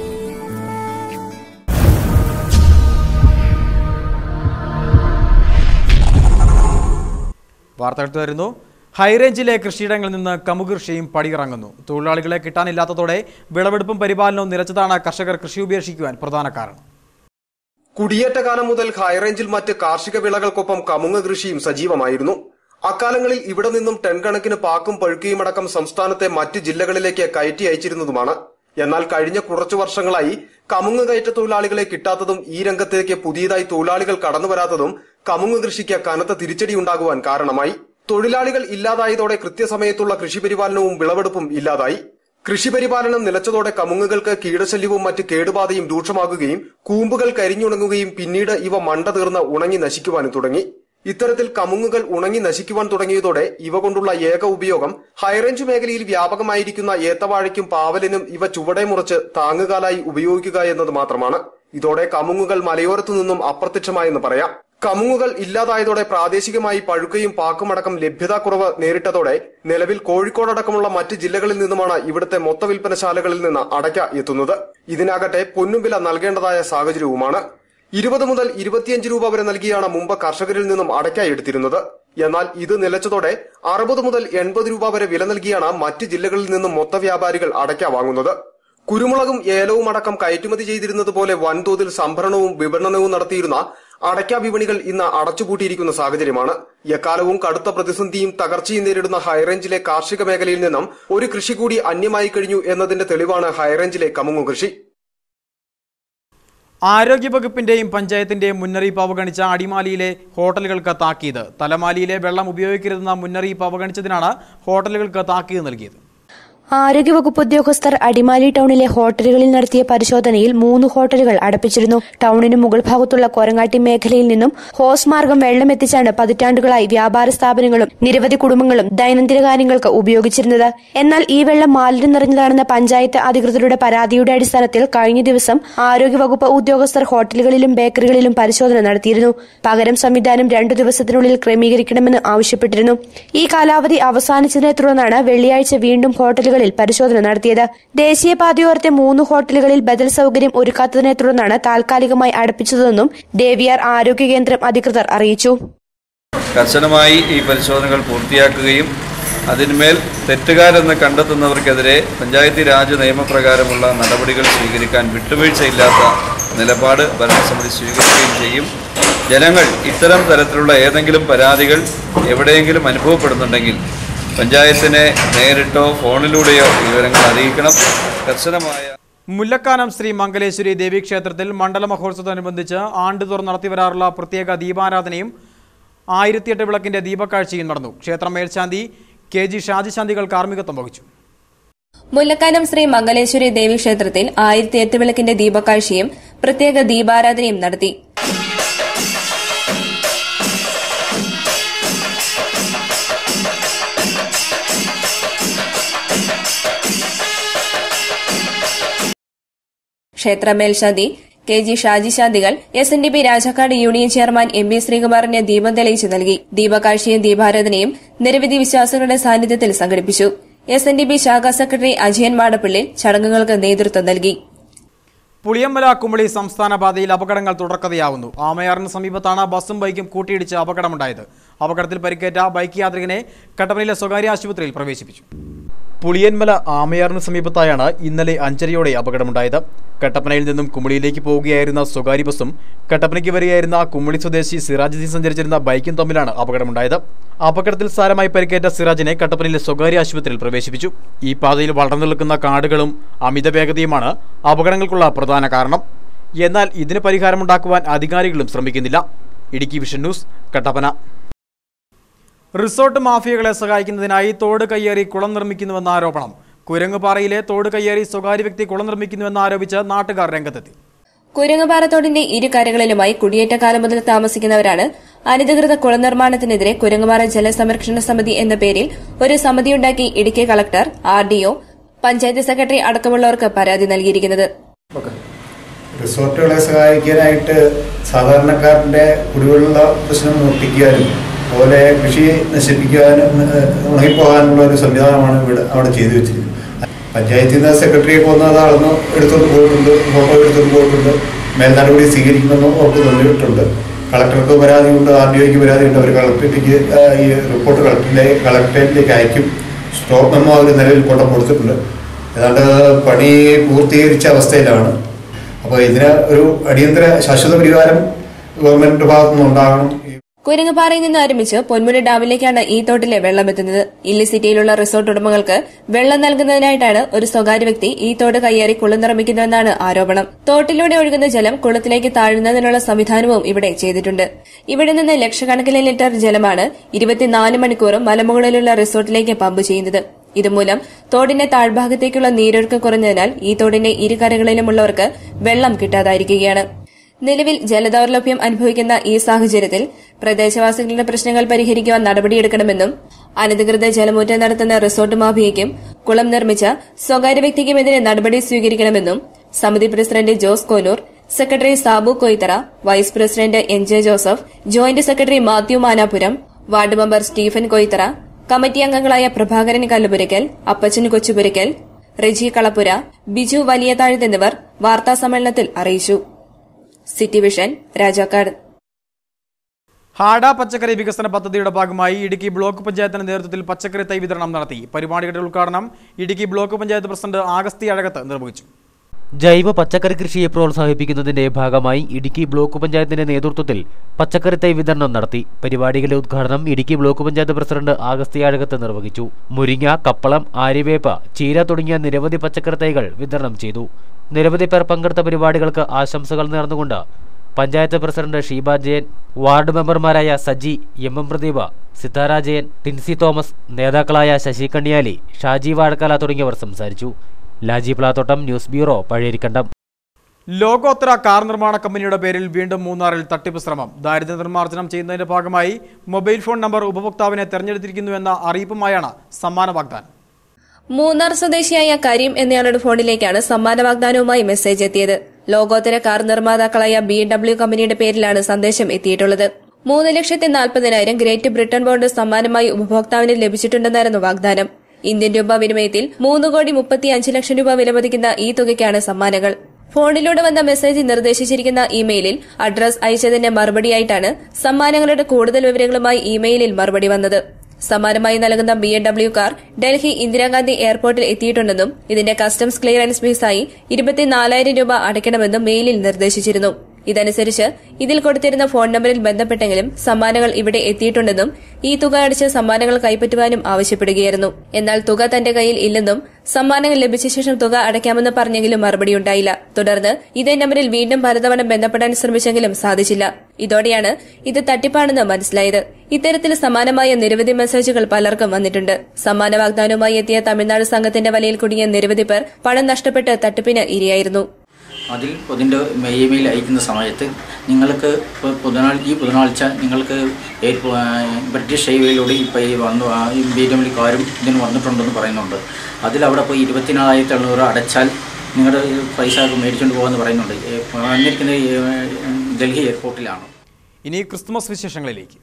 വാർത്തകൾ തുടരുന്നു. ഹൈറേഞ്ചിലെ കൃഷിയിടങ്ങളിൽ നിന്ന് കമുക് കൃഷിയും പടിയിറങ്ങുന്നു. തൊഴിലാളികളെ കിട്ടാനില്ലാത്തതോടെ വിളവെടുപ്പും പരിപാലനവും നിലച്ചതാണ് കർഷകർ കൃഷി ഉപേക്ഷിക്കുവാൻ പ്രധാന കാരണം. കുടിയേറ്റ കാലം മുതൽ ഹൈറേഞ്ചിൽ മറ്റ് കാർഷിക വിളകൾക്കൊപ്പം കമുങ്ങ് കൃഷിയും സജീവമായിരുന്നു. അക്കാലങ്ങളിൽ ഇവിടെ നിന്നും ടൺ കണക്കിന് പാക്കും പഴുക്കുകയും അടക്കം സംസ്ഥാനത്തെ മറ്റ് ജില്ലകളിലേക്ക് കയറ്റി അയച്ചിരുന്നതുമാണ്. എന്നാൽ കഴിഞ്ഞ കുറച്ചു വർഷങ്ങളായി കമുങ്ങ് കയറ്റ തൊഴിലാളികളെ കിട്ടാത്തതും ഈ രംഗത്തേക്ക് പുതിയതായി തൊഴിലാളികൾ കടന്നുവരാത്തതും കമുങ്ങ് കൃഷിക്ക് കനത്ത തിരിച്ചടിയുണ്ടാകുവാൻ കാരണമായി. തൊഴിലാളികൾ ഇല്ലാതായതോടെ കൃത്യസമയത്തുള്ള കൃഷിപരിപാലനവും വിളവെടുപ്പും ഇല്ലാതായി. കൃഷിപരിപാലനം നിലച്ചതോടെ കമുങ്ങുകൾക്ക് കീടശല്യവും മറ്റ് കേടുബാധയും രൂക്ഷമാകുകയും കൂമ്പുകൾ കരിഞ്ഞുണങ്ങുകയും പിന്നീട് ഇവ മണ്ട തീർന്ന് ഉണങ്ങി നശിക്കുവാനും തുടങ്ങി. ഇത്തരത്തിൽ കമുങ്ങുകൾ ഉണങ്ങി നശിക്കുവാൻ തുടങ്ങിയതോടെ ഇവ കൊണ്ടുള്ള ഏക ഉപയോഗം ഹൈറേഞ്ച് മേഖലയിൽ വ്യാപകമായിരിക്കുന്ന ഏത്തവാഴയ്ക്കും പാവലിനും ഇവ ചുവടെ മുറിച്ച് താങ്ങുകാലായി ഉപയോഗിക്കുക എന്നത് മാത്രമാണ്. ഇതോടെ കമുങ്ങുകൾ മലയോരത്തു നിന്നും അപ്രത്യക്ഷമായെന്ന് പറയാം. കമുങ്ങുകൾ ഇല്ലാതായതോടെ പ്രാദേശികമായി പഴുക്കയും പാക്കുമടക്കം ലഭ്യതാക്കുറവ് നേരിട്ടതോടെ നിലവിൽ കോഴിക്കോടടക്കമുള്ള മറ്റ് ജില്ലകളിൽ നിന്നുമാണ് ഇവിടുത്തെ മൊത്ത വിൽപ്പനശാലകളിൽ നിന്ന് അടയ്ക്ക എത്തുന്നത്. ഇതിനാകട്ടെ പൊന്നും വില നൽകേണ്ടതായ സാഹചര്യവുമാണ്. 20 മുതൽ 25 രൂപ വരെ നൽകിയാണ് മുമ്പ് കർഷകരിൽ നിന്നും അടയ്ക്ക എടുത്തിരുന്നത്. എന്നാൽ ഇത് നിലച്ചതോടെ 60 മുതൽ 80 രൂപ വരെ വില നൽകിയാണ് മറ്റ് ജില്ലകളിൽ നിന്നും മൊത്ത വ്യാപാരികൾ അടയ്ക്ക വാങ്ങുന്നത്. കുരുമുളകും ഏലവും അടക്കം കയറ്റുമതി ചെയ്തിരുന്നത് പോലെ വൻതോതിൽ സംഭരണവും വിപണനവും നടത്തിയിരുന്ന അടയ്ക്ക വിപണികൾ ഇന്ന് അടച്ചുപൂട്ടിയിരിക്കുന്ന സാഹചര്യമാണ്. എക്കാലവും കടുത്ത പ്രതിസന്ധിയും തകർച്ചയും നേരിടുന്ന ഹൈറേഞ്ചിലെ കാർഷിക മേഖലയിൽ നിന്നും ഒരു കൃഷി കൂടി അന്യമായി കഴിഞ്ഞു എന്നതിന്റെ തെളിവാണ് ഹൈറേഞ്ചിലെ കമുങ്ങു കൃഷി. ആരോഗ്യവകുപ്പിന്റെയും പഞ്ചായത്തിന്റെയും മുന്നറിയിപ്പ് അവഗണിച്ച അടിമാലിയിലെ ഹോട്ടലുകൾക്ക് താക്കീത്. തലമാലിയിലെ വെള്ളം ഉപയോഗിക്കരുതെന്ന മുന്നറിയിപ്പ് അവഗണിച്ചതിനാണ് ഹോട്ടലുകൾക്ക് താക്കീത് നൽകിയത്. ആരോഗ്യവകുപ്പ് ഉദ്യോഗസ്ഥർ അടിമാലി ടൌണിലെ ഹോട്ടലുകളിൽ നടത്തിയ പരിശോധനയിൽ 3 ഹോട്ടലുകൾ അടപ്പിച്ചിരുന്നു. ടൌണിന് മുകൾ ഭാഗത്തുള്ള കൊരങ്ങാട്ടി മേഖലയിൽ നിന്നും ഹോസ് മാർഗം വെള്ളം എത്തിച്ചാണ് പതിറ്റാണ്ടുകളായി വ്യാപാര സ്ഥാപനങ്ങളും നിരവധി കുടുംബങ്ങളും ദൈനംദിന കാര്യങ്ങൾക്ക് ഉപയോഗിച്ചിരുന്നത്. എന്നാൽ ഈ വെള്ളം മാലിന്യം നിറഞ്ഞതാണെന്ന പഞ്ചായത്ത് അധികൃതരുടെ പരാതിയുടെ അടിസ്ഥാനത്തിൽ കഴിഞ്ഞ ദിവസം ആരോഗ്യവകുപ്പ് ഉദ്യോഗസ്ഥർ ഹോട്ടലുകളിലും ബേക്കറികളിലും പരിശോധന നടത്തിയിരുന്നു. പകരം സംവിധാനം 2 ദിവസത്തിനുള്ളിൽ ക്രമീകരിക്കണമെന്ന് ആവശ്യപ്പെട്ടിരുന്നു. ഈ കാലാവധി അവസാനിച്ചതിനെ തുടർന്നാണ് വെള്ളിയാഴ്ച വീണ്ടും ഹോട്ടലുകളിൽ പരിശോധന നടത്തിയത്. ദേശീയപാതയോരത്തെ 3 ഹോട്ടലുകളിൽ ബദൽ സൌകര്യം ഒരുക്കാത്തതിനെ തുടർന്നാണ് താൽക്കാലികമായി അടപ്പിച്ചതെന്നും ദേവിയാർ ആരോഗ്യ കേന്ദ്രം അധികൃതർ അറിയിച്ചു. കർശനമായി ഈ പരിശോധനകൾ പൂർത്തിയാക്കുകയും അതിന്മേൽ തെറ്റുകാരെന്ന് കണ്ടെത്തുന്നവർക്കെതിരെ പഞ്ചായത്തി രാജ് നിയമപ്രകാരമുള്ള നടപടികൾ സ്വീകരിക്കാൻ വിട്ടുവീഴ്ചയില്ലാത്ത നിലപാട് ഭരണസമിതി സ്വീകരിക്കുകയും ചെയ്യും. ജനങ്ങൾ ഇത്തരം തരത്തിലുള്ള ഏതെങ്കിലും പരാതികൾ എവിടെയെങ്കിലും അനുഭവപ്പെടുന്നുണ്ടെങ്കിൽ പഞ്ചായത്തിനെ നേരിട്ടോ ഫോണിലൂടെയോ വിവരങ്ങൾ അറിയിക്കണം. കർശനമായ മുല്ലക്കാനം ശ്രീ മംഗലേശ്വരി ദേവീക്ഷേത്രത്തിൽ മണ്ഡല മഹോത്സവത്തോടനുബന്ധിച്ച് ആണ്ടുതോറും നടത്തിവരാറുള്ള പ്രത്യേക ദീപാരാധനയും 1008 വിളക്കിന്റെ ദീപക്കാഴ്ചയും നടന്നു. ക്ഷേത്രം മേൽശാന്തി KG ഷാജിശാന്തികൾ കാർമ്മികത്വം വഹിച്ചു. മുല്ലക്കാനം ശ്രീ മംഗലേശ്വരി ദേവീക്ഷേത്രത്തിൽ 1008 വിളക്കിന്റെ ദീപക്കാഴ്ചയും പ്രത്യേക ദീപാരാധനയും നടത്തി. ക്ഷേത്ര മേൽശാന്തി KG ഷാജിശാന്തികൾ SNDP Rajakkad union chairman MP ശ്രീകുമാറിന് ദീപം തെളിയിച്ചു നൽകി. ദീപകാഴ്ചയും ദീപാരാധനയും നിരവധി വിശ്വാസികളുടെ സാന്നിധ്യത്തിൽ സംഘടിപ്പിച്ചു. SNDP ശാഖാ സെക്രട്ടറി അജയൻ മാടപ്പള്ളി ചടങ്ങുകൾക്ക് നേതൃത്വം നൽകി. പുളിയമ്പല കുമളി സംസ്ഥാന പാതയിൽ അപകടങ്ങൾ തുടർക്കഥയാവുന്നു. ആമയാറിന് സമീപത്താണ് ബസും ബൈക്കും കൂട്ടിയിടിച്ച് അപകടമുണ്ടായത്. അപകടത്തിൽ പരിക്കേറ്റ ബൈക്ക് യാത്രികനെ കട്ടപ്പനയിലെ സ്വകാര്യ ആശുപത്രിയിൽ പ്രവേശിപ്പിച്ചു. പുളിയന്മല ആമയാറിന് സമീപത്തായാണ് ഇന്നലെ 5:30 അപകടമുണ്ടായത്. കട്ടപ്പനയിൽ നിന്നും കുമളിയിലേക്ക് പോവുകയായിരുന്ന സ്വകാര്യ ബസും കട്ടപ്പനയ്ക്ക് വരികയായിരുന്ന കുമളി സ്വദേശി സിറാജുദ്ദീൻ സഞ്ചരിച്ചിരുന്ന ബൈക്കും തമ്മിലാണ് അപകടമുണ്ടായത്. അപകടത്തിൽ സാരമായി പരിക്കേറ്റ സിറാജിനെ കട്ടപ്പനയിലെ സ്വകാര്യ ആശുപത്രിയിൽ പ്രവേശിപ്പിച്ചു. ഈ പാതയിൽ വളർന്നു നിൽക്കുന്ന കാടുകളും അമിത വേഗതയുമാണ് അപകടങ്ങൾക്കുള്ള പ്രധാന കാരണം. എന്നാൽ ഇതിന് പരിഹാരമുണ്ടാക്കുവാൻ അധികാരികളും ശ്രമിക്കുന്നില്ല. Idukki vision news, Kattappana. Resort മാഫിയകളെ സഹായിക്കുന്നതിനായി തോട് കയ്യേറി കുളം നിർമ്മിക്കുന്നുവെന്ന ആരോപണം. കുരങ്ങുപാറയിലെ തോട് കയ്യേറി സ്വകാര്യ വ്യക്തി കുളം നിർമ്മിക്കുന്നുവെന്ന് ആരോപിച്ച് നാട്ടുകാർ രംഗത്തെത്തി. കുരങ്ങുപാറ തോടിന്റെ ഇരുകരകളിലുമായി കുടിയേറ്റക്കാലം മുതൽ താമസിക്കുന്നവരാണ് അനധികൃത കുളം നിർമ്മാണത്തിനെതിരെ കുരങ്ങുപാറ ജലസംരക്ഷണ സമിതി എന്ന പേരിൽ ഒരു സമിതിയുണ്ടാക്കി Idukki collector, RDO, panchayat secretary അടക്കമുള്ളവർക്ക് പരാതി നൽകിയിരിക്കുന്നത്. റിസോർട്ടുകളെ സഹായിക്കാനായിട്ട് സാധാരണക്കാരന്റെ കുടിവെള്ള പ്രശ്നം ഒപ്പിക്കാനും അതുപോലെ കൃഷി നശിപ്പിക്കാനും ഉണങ്ങിപ്പോകാനുള്ള ഒരു സംവിധാനമാണ് അവിടെ ചെയ്തു വെച്ചിരിക്കുന്നത്. പഞ്ചായത്തിൽ നിന്ന് സെക്രട്ടറിയെ കൊന്നത് അളന്ന് എടുത്തുകൊണ്ട് പോയിട്ടുണ്ട്, ഫോട്ടോ എടുത്തുകൊണ്ട് പോയിട്ടുണ്ട്, മേൽനടപടി സ്വീകരിക്കുമെന്ന് ഉറപ്പ് നൽകിയിട്ടുണ്ട്. കളക്ടർക്ക് പരാതിയുണ്ട്, RDOയ്ക്ക് പരാതിയുണ്ട്. അവർ കളക്ടറേറ്റിലേക്ക് ഈ റിപ്പോർട്ട് കളക്ടറേറ്റിലേക്ക് അയക്കും. സ്റ്റോപ്പ് മെമ്മോ അവർ നിലവിൽ കൊടുത്തിട്ടുണ്ട്. ഏതാണ്ട് പണി പൂർത്തീകരിച്ച അവസ്ഥയിലാണ്. അപ്പോൾ ഇതിന് ഒരു അടിയന്തര ശാശ്വത പരിഹാരം ഗവൺമെന്റിന്റെ ഭാഗത്തുനിന്ന് ഉണ്ടാകണം. കുരങ്ങുപാറയിൽ നിന്ന് ആരംഭിച്ച് പൊന്മുടി ഡാമിലേക്കാണ് ഈ തോട്ടിലെ വെള്ളം എത്തുന്നത്. ഇല്ലിസിറ്റിയിലുള്ള റിസോർട്ട് ഉടമകൾക്ക് വെള്ളം നൽകുന്നതിനായിട്ടാണ് ഒരു സ്വകാര്യ വ്യക്തി ഈ തോട് കയ്യേറി കുളം നിർമ്മിക്കുന്നതെന്നാണ് ആരോപണം. തോട്ടിലൂടെ ഒഴുകുന്ന ജലം കുളത്തിലേക്ക് താഴുന്നതിനുള്ള സംവിധാനവും ഇവിടെ ചെയ്തിട്ടുണ്ട്. ഇവിടെ നിന്ന് ലക്ഷക്കണക്കിന് ലിറ്റർ ജലമാണ് 24 മണിക്കൂറും മലമുകളിലുള്ള റിസോർട്ടിലേക്ക് പമ്പ് ചെയ്യുന്നത്. ഇതുമൂലം തോടിന്റെ താഴ്ഭാഗത്തേക്കുള്ള നീരൊഴുക്ക് കുറഞ്ഞതിനാൽ ഈ തോടിന്റെ ഇരുകരകളിലുമുള്ളവർക്ക് വെള്ളം കിട്ടാതായിരിക്കുകയാണ്. നിലവിൽ ജലദൌർലഭ്യം അനുഭവിക്കുന്ന ഈ സാഹചര്യത്തിൽ പ്രദേശവാസികളുടെ പ്രശ്നങ്ങൾ പരിഹരിക്കുവാൻ നടപടിയെടുക്കണമെന്നും അനധികൃത ജലമൂറ്റം നടത്തുന്ന റിസോർട്ട് മാഫിയയ്ക്കും കുളം നിർമ്മിച്ച സ്വകാര്യ വ്യക്തിക്കുമെതിരെ നടപടി സ്വീകരിക്കണമെന്നും സമിതി president Jose Konoor, secretary Sabu Koythara, vice president NJ Joseph, joint secretary Mathew Manapuram, ward member Stephen Koythara, committee അംഗങ്ങളായ പ്രഭാകരൻ കല്ലുപുരയ്ക്കൽ, അപ്പച്ചൻ കൊച്ചുപുരയ്ക്കൽ, റെജി കളപ്പുര, ബിജു വലിയതാഴത്ത് എന്നിവർ വാർത്താസമ്മേളനത്തിൽ അറിയിച്ചു. City vision, Rajakkad. ഹാഡ പച്ചക്കറി വികസന പദ്ധതിയുടെ ഭാഗമായി ഇടുക്കി ബ്ലോക്ക് പഞ്ചായത്തിന്റെ നേതൃത്വത്തിൽ പച്ചക്കറി തൈ വിതരണം നടത്തി. പരിപാടിയുടെ ഉദ്ഘാടനം ഇടുക്കി ബ്ലോക്ക് പഞ്ചായത്ത് പ്രസിഡന്റ് ആഗസ്തി അഴകത്ത് നിർവഹിച്ചു. ജൈവ പച്ചക്കറി കൃഷിയെ പ്രോത്സാഹിപ്പിക്കുന്നതിന്റെ ഭാഗമായി ഇടുക്കി ബ്ലോക്ക് പഞ്ചായത്തിന്റെ നേതൃത്വത്തിൽ പച്ചക്കറി തൈ വിതരണം നടത്തി. പരിപാടികളുടെ ഉദ്ഘാടനം ഇടുക്കി ബ്ലോക്ക് പഞ്ചായത്ത് പ്രസിഡന്റ് ആഗസ്തി അഴകത്ത് നിർവഹിച്ചു. മുരിങ്ങ, കപ്പളം, ആര്യവേപ്പ, ചീര തുടങ്ങിയ നിരവധി പച്ചക്കറി തൈകൾ വിതരണം ചെയ്തു. നിരവധി പേർ പങ്കെടുത്ത പരിപാടികൾക്ക് ആശംസകൾ നേർന്നുകൊണ്ട് പഞ്ചായത്ത് പ്രസിഡന്റ് ഷീബ ജയൻ, വാർഡ് മെമ്പർമാരായ സജി, MM പ്രദീപ, സിതാര ജയൻ, ടിൻസി തോമസ്, നേതാക്കളായ ശശി കണ്ണിയാലി, ഷാജി വാഴക്കാല തുടങ്ങിയവർ സംസാരിച്ചു. Laji Plathottam, news bureau, Pazhayarikandam. ലോകോത്തര കാർ നിർമ്മാണ കമ്പനിയുടെ പേരിൽ വീണ്ടും മൂന്നാറിൽ തട്ടിപ്പ് ശ്രമം. ദാരിദ്ര്യ നിർമ്മാർജ്ജനം ചെയ്യുന്നതിന്റെ ഭാഗമായി മൊബൈൽ ഫോൺ നമ്പർ ഉപഭോക്താവിനെ തെരഞ്ഞെടുത്തിരിക്കുന്നുവെന്ന അറിയിപ്പുമായാണ് സമ്മാന വാഗ്ദാനം. മൂന്നാർ സ്വദേശിയായ കരീം എന്നയാളുടെ ഫോണിലേക്കാണ് സമ്മാന വാഗ്ദാനവുമായി മെസ്സേജ് എത്തിയത്. ലോകോത്തര കാർ നിർമ്മാതാക്കളായ BMW കമ്പനിയുടെ പേരിലാണ് സന്ദേശം എത്തിയിട്ടുള്ളത്. 3,40,000 ഗ്രേറ്റ് ബ്രിട്ടൻ ബോണ്ട് സമ്മാനമായി ഉപഭോക്താവിന് ലഭിച്ചിട്ടുണ്ടെന്നായിരുന്നു വാഗ്ദാനം. ഇന്ത്യൻ രൂപ വിനിമയത്തിൽ 3,35,00,000 രൂപ വിലമതിക്കുന്ന ഈ തുകയ്ക്കാണ് സമ്മാനങ്ങൾ. ഫോണിലൂടെ വന്ന മെസ്സേജ് നിർദ്ദേശിച്ചിരിക്കുന്ന ഇമെയിലിൽ അഡ്രസ് അയച്ചതിന്റെ മറുപടിയായിട്ടാണ് സമ്മാനങ്ങളുടെ കൂടുതൽ വിവരങ്ങളുമായി ഇമെയിലിൽ മറുപടി വന്നത്. സമ്മാനമായി നൽകുന്ന BMW കാർ ഡൽഹി ഇന്ദിരാഗാന്ധി എയർപോർട്ടിൽ എത്തിയിട്ടുണ്ടെന്നും ഇതിന്റെ കസ്റ്റംസ് ക്ലിയറൻസ് ഫീസായി 24,000 രൂപ അടയ്ക്കണമെന്നും മെയിലിൽ നിർദ്ദേശിച്ചിരുന്നു. ഇതനുസരിച്ച് ഇതിൽ കൊടുത്തിരുന്ന ഫോൺ നമ്പറിൽ ബന്ധപ്പെട്ടെങ്കിലും സമ്മാനങ്ങൾ ഇവിടെ എത്തിയിട്ടുണ്ടെന്നും ഈ തുക അടിച്ച് സമ്മാനങ്ങൾ കൈപ്പറ്റുവാനും ആവശ്യപ്പെടുകയായിരുന്നു. എന്നാൽ തുക തന്റെ കയ്യിൽ ഇല്ലെന്നും സമ്മാനങ്ങൾ ലഭിച്ച ശേഷം തുക അടയ്ക്കാമെന്ന് പറഞ്ഞെങ്കിലും മറുപടിയുണ്ടായില്ല. തുടർന്ന് ഇതേ നമ്പറിൽ വീണ്ടും പലതവണ ബന്ധപ്പെടാൻ ശ്രമിച്ചെങ്കിലും സാധിച്ചില്ല. ഇതോടെയാണ് ഇത് തട്ടിപ്പാണെന്ന് മനസ്സിലായത്. ഇത്തരത്തിൽ സമാനമായ നിരവധി മെസ്സേജുകൾ പലർക്കും വന്നിട്ടുണ്ട്. സമ്മാന വാഗ്ദാനവുമായി എത്തിയ തമിഴ്നാട് സംഘത്തിന്റെ വലയിൽ കുടുങ്ങിയ നിരവധി പേർ പണം നഷ്ടപ്പെട്ട് തട്ടിപ്പിന് ഇരയായിരുന്നു. അതിൽ അതിൻ്റെ ഇമെയിൽ അയക്കുന്ന സമയത്ത് നിങ്ങൾക്ക് ഈ ബുധനാഴ്ച നിങ്ങൾക്ക് ബ്രിട്ടീഷ് ഹൈവേയിലൂടെ ഇപ്പോൾ ഈ വന്നു ഈ BMW കാരും ഇതിന് വന്നിട്ടുണ്ടെന്ന് പറയുന്നുണ്ട്. അതിലവിടെ പോയി 24,700 അടച്ചാൽ നിങ്ങളുടെ പൈസ മേടിച്ചുകൊണ്ട് പോകുമെന്ന് പറയുന്നുണ്ട്. വന്നിരിക്കുന്നത് ഡൽഹി എയർപോർട്ടിലാണ്. ഇനി ക്രിസ്തുമസ് വിശേഷങ്ങളിലേക്ക്.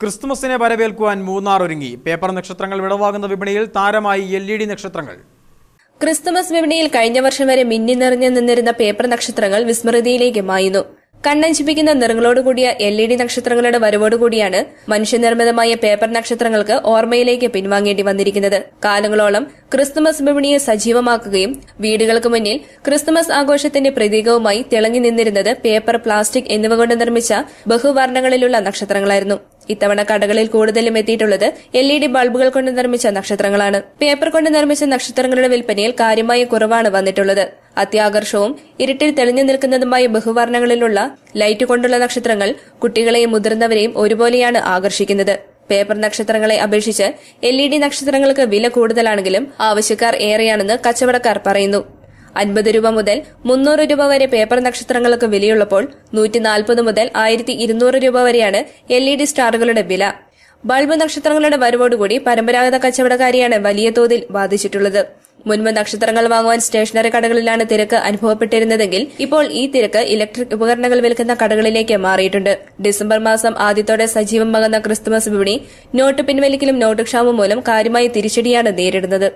ക്രിസ്തുമസിനെ വരവേൽക്കുവാൻ മൂന്നാർ ഒരുങ്ങി. പേപ്പർ നക്ഷത്രങ്ങൾ വിടവാകുന്ന വിപണിയിൽ താരമായി LED നക്ഷത്രങ്ങൾ. ക്രിസ്തുമസ് വിപണിയിൽ കഴിഞ്ഞ വർഷം വരെ മിന്നി നിറഞ്ഞു നിന്നിരുന്ന പേപ്പർ നക്ഷത്രങ്ങൾ വിസ്മൃതിയിലേക്ക് മായുന്നു. കണ്ണഞ്ചിപ്പിക്കുന്ന നിറങ്ങളോടുകൂടിയ LED നക്ഷത്രങ്ങളുടെ വരവോടുകൂടിയാണ് മനുഷ്യനിർമ്മിതമായ പേപ്പർ നക്ഷത്രങ്ങൾക്ക് ഓർമ്മയിലേക്ക് പിൻവാങ്ങേണ്ടി വന്നിരിക്കുന്നത്. കാലങ്ങളോളം ക്രിസ്തുമസ് വിപണിയെ സജീവമാക്കുകയും വീടുകൾക്ക് മുന്നിൽ ക്രിസ്തുമസ് ആഘോഷത്തിന്റെ പ്രതീകവുമായി തിളങ്ങി നിന്നിരുന്നത് പേപ്പർ, പ്ലാസ്റ്റിക് എന്നിവ കൊണ്ട് നിർമ്മിച്ച ബഹുവർണ്ണങ്ങളിലുള്ള നക്ഷത്രങ്ങളായിരുന്നു. ഇത്തവണ കടകളിൽ കൂടുതലും എത്തിയിട്ടുള്ളത് LED ബൾബുകൾ കൊണ്ട് നിർമ്മിച്ച നക്ഷത്രങ്ങളാണ്. പേപ്പർ കൊണ്ട് നിർമ്മിച്ച നക്ഷത്രങ്ങളുടെ വിൽപ്പനയിൽ കാര്യമായ കുറവാണ് വന്നിട്ടുള്ളത്. അത്യാകർഷവും ഇരുട്ടിൽ തെളിഞ്ഞു നിൽക്കുന്നതുമായ ബഹുവർണ്ണങ്ങളിലുള്ള ലൈറ്റ് കൊണ്ടുള്ള നക്ഷത്രങ്ങൾ കുട്ടികളെയും മുതിർന്നവരെയും ഒരുപോലെയാണ് ആകർഷിക്കുന്നത്. പേപ്പർ നക്ഷത്രങ്ങളെ അപേക്ഷിച്ച് LED നക്ഷത്രങ്ങൾക്ക് വില കൂടുതലാണെങ്കിലും ആവശ്യക്കാർ ഏറെയാണെന്ന് കച്ചവടക്കാർ പറയുന്നു. 50 രൂപ മുതൽ 300 രൂപ വരെ പേപ്പർ നക്ഷത്രങ്ങൾക്ക് വിലയുള്ളപ്പോൾ 140 മുതൽ 1200 രൂപ വരെയാണ് LED സ്റ്റാറുകളുടെ വില. ബൾബ് നക്ഷത്രങ്ങളുടെ വരവോടുകൂടി പരമ്പരാഗത കച്ചവടക്കാരെയാണ് വലിയ തോതിൽ ബാധിച്ചിട്ടുള്ളത്. മുൻപ് നക്ഷത്രങ്ങൾ വാങ്ങുവാൻ സ്റ്റേഷനറി കടകളിലാണ് തിരക്ക് അനുഭവപ്പെട്ടിരുന്നതെങ്കിൽ ഇപ്പോൾ ഈ തിരക്ക് ഇലക്ട്രിക് ഉപകരണങ്ങൾ വിൽക്കുന്ന കടകളിലേക്ക് മാറിയിട്ടുണ്ട്. ഡിസംബർ മാസം ആദ്യത്തോടെ സജീവമാകുന്ന ക്രിസ്തുമസ് വിപണി നോട്ട് പിൻവലിക്കലും നോട്ട് ക്ഷാമം മൂലം കാര്യമായ തിരിച്ചടിയാണ് നേരിടുന്നത്.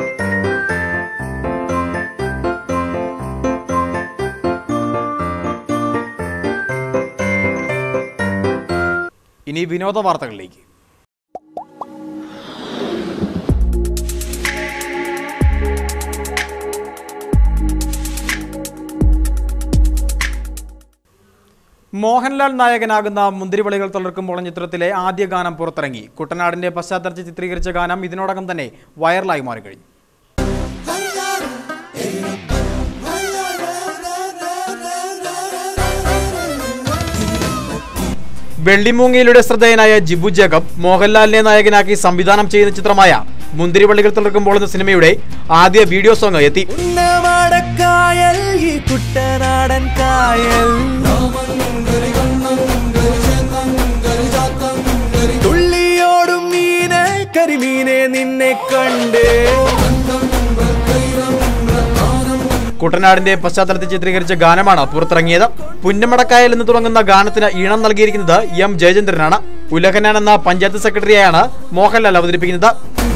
ഇനി വിനോദ വാർത്തകളിലേക്ക്. മോഹൻലാൽ നായകനാകുന്ന മുന്തിരിവളികൾ തളിർക്കുമ്പോൾ ചിത്രത്തിലെ ആദ്യ ഗാനം പുറത്തിറങ്ങി. കുട്ടനാടിന്റെ പശ്ചാത്തലത്തിൽ ചിത്രീകരിച്ച ഗാനം ഇതിനോടകം തന്നെ വൈറലായി മാറിക്കഴിഞ്ഞു. വെള്ളിമൂങ്ങയിലൂടെ ശ്രദ്ധേയനായ ജിബു ജേക്കബ് മോഹൻലാലിനെ നായകനാക്കി സംവിധാനം ചെയ്യുന്ന ചിത്രമായ മുന്തിരിവള്ളികൾ തളിർക്കുമ്പോൾ എന്ന സിനിമയുടെ ആദ്യ വീഡിയോ സോങ് എത്തി. കുട്ടനാടിന്റെ പശ്ചാത്തലത്തിൽ ചിത്രീകരിച്ച ഗാനമാണ് പുറത്തിറങ്ങിയത്. പുന്നമടക്കായൽ എന്ന് തുടങ്ങുന്ന ഗാനത്തിന് ഈണം നൽകിയിരിക്കുന്നത് M ജയചന്ദ്രനാണ്. ഉലഹന്നാൻ എന്ന പഞ്ചായത്ത് സെക്രട്ടറിയായാണ് മോഹൻലാൽ അവതരിപ്പിക്കുന്നത്.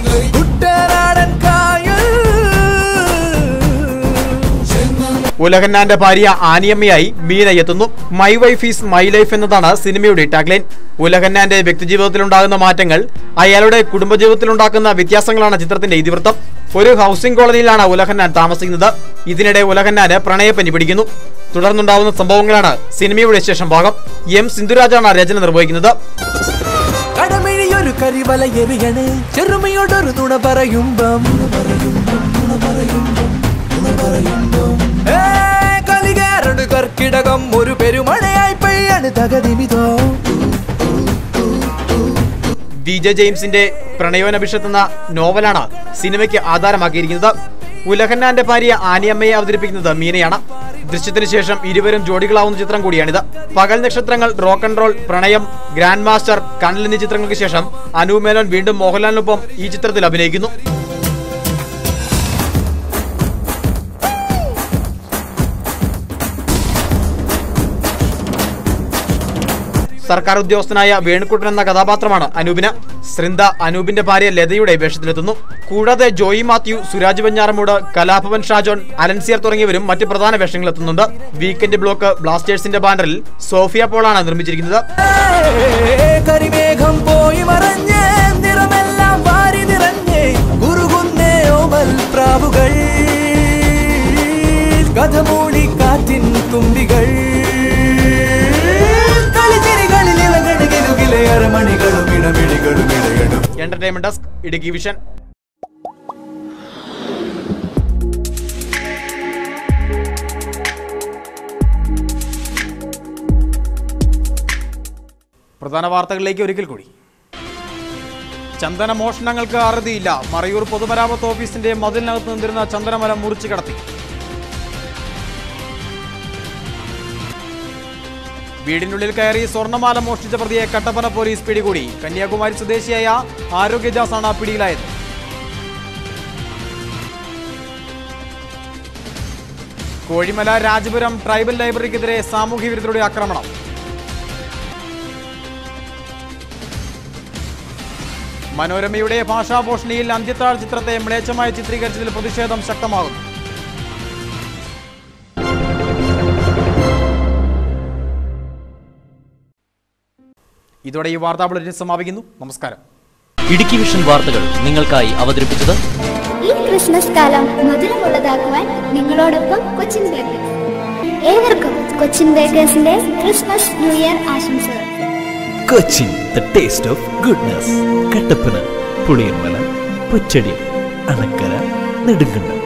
ഉലഹന്നാന്റെ ഭാര്യ ആനിയമ്മയായി മീന എത്തുന്നു. My wife is my life എന്നതാണ് സിനിമയുടെ ടാഗ്ലൈൻ. ഉലഹന്നാന്റെ വ്യക്തിജീവിതത്തിലുണ്ടാകുന്ന മാറ്റങ്ങൾ അയാളുടെ കുടുംബജീവിതത്തിലുണ്ടാക്കുന്ന വ്യത്യാസങ്ങളാണ് ചിത്രത്തിന്റെ ഇതിവൃത്തം. ഒരു ഹൗസിംഗ് കോളനിയിലാണ് ഉലഹന്നാൻ താമസിക്കുന്നത്. ഇതിനിടെ ഉലഹന്നാന് പ്രണയപ്പനി പിടിക്കുന്നു. തുടർന്നുണ്ടാവുന്ന സംഭവങ്ങളാണ് സിനിമയുടെ ശേഷം ഭാഗം. M സിന്ധുരാജാണ് രചന നിർവഹിക്കുന്നത്. കർക്കിടകം ഒരു പെരുമഴയായി പെയ്യാണ് തകതിമിതോ. DJ ജെയിംസിന്റെ പ്രണയോനഭിഷത്ത് എന്ന നോവലാണ് സിനിമയ്ക്ക് ആധാരമാക്കിയിരിക്കുന്നത്. ഉലഹന്നാന്റെ ഭാര്യ ആനിയമ്മയെ അവതരിപ്പിക്കുന്നത് മീനയാണ്. ദൃശ്യത്തിന് ശേഷം ഇരുവരും ജോഡികളാവുന്ന ചിത്രം കൂടിയാണിത്. Pakal Nakshatrangal, rock and roll, Pranayam, grandmaster, Kanal എന്നീ ചിത്രങ്ങൾക്ക് ശേഷം അനൂപ് മേനോൻ വീണ്ടും മോഹൻലാലിനൊപ്പം ഈ ചിത്രത്തിൽ അഭിനയിക്കുന്നു. സർക്കാർ ഉദ്യോഗസ്ഥനായ വേണുക്കുട്ടൻ എന്ന കഥാപാത്രമാണ് അനൂപിന്. സൃന്ദ അനൂപിന്റെ ഭാര്യ ലതയുടെ വേഷത്തിലെത്തുന്നു. കൂടാതെ ജോയി മാത്യു, സുരാജ് വെഞ്ഞാറമൂട്, കലാഭവൻ ഷാജോൺ, അലൻസിയർ തുടങ്ങിയവരും മറ്റ് പ്രധാന വേഷങ്ങളെത്തുന്നുണ്ട്. വീക്കെൻഡ് ബ്ലോക്ക് ബ്ലാസ്റ്റേഴ്സിന്റെ ബാനറിൽ സോഫിയ പോളാണ് നിർമ്മിച്ചിരിക്കുന്നത്. Entertainment desk, Idukki vision. പ്രധാന വാർത്തകളിലേക്ക് ഒരിക്കൽ കൂടി. ചന്ദന മോഷണങ്ങൾക്ക് അറുതിയില്ല. മറയൂർ പൊതുമരാമത്ത് ഓഫീസിന്റെ മതിലിനകത്ത് നിന്നിരുന്ന ചന്ദനമരം മുറിച്ചു കടത്തി. വീടിനുള്ളിൽ കയറി സ്വർണ്ണമാല മോഷ്ടിച്ച പ്രതിയെ കട്ടപ്പന പോലീസ് പിടികൂടി. കന്യാകുമാരി സ്വദേശിയായ ആരോഗ്യദാസാണ് പിടിയിലായത്. കോഴിമല രാജപുരം ട്രൈബൽ ലൈബ്രറിക്കെതിരെ സാമൂഹ്യ വിരുദ്ധരുടെ ആക്രമണം. മനോരമയുടെ ഭാഷാഭൂഷണിയിൽ അന്ത്യത്താഴ് ചിത്രത്തെ മ്ലേച്ഛമായി ചിത്രീകരിച്ചതിൽ പ്രതിഷേധം ശക്തമാകുന്നു. ഇതോടെ ഈ വാർത്താ ബുള്ളറ്റിൻ സമാപിക്കുന്നു. നമസ്കാരം. ഇടുക്കി വിഷൻ വാർത്തകൾ നിങ്ങൾക്കായി അവതരിപ്പിച്ചത് ഈ ക്രിസ്മസ് കാലം മധുരമുള്ളതാക്കുവാൻ നിങ്ങളോടൊപ്പം കൊച്ചിൻ ബേക്കേഴ്സ്. ഏവർക്കും കൊച്ചിൻ ബേക്കേഴ്സിന്റെ ക്രിസ്മസ് ന്യൂ ഇയർ ആശംസകൾ. Cochin, the taste of goodness. Kattappana, Puliyanmala, പുച്ചടി, Anakkara, Nedumkandam.